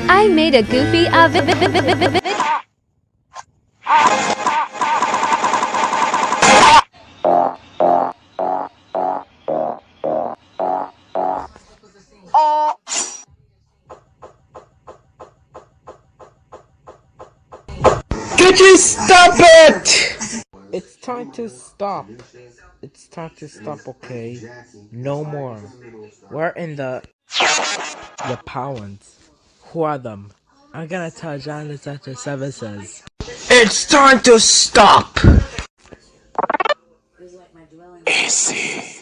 I made a goofy Could you stop it? It's time to stop. It's time to stop, okay? No more. We're in the Powans. Who are them? I'm gonna tell John this after 7 says. It's time to stop! Easy.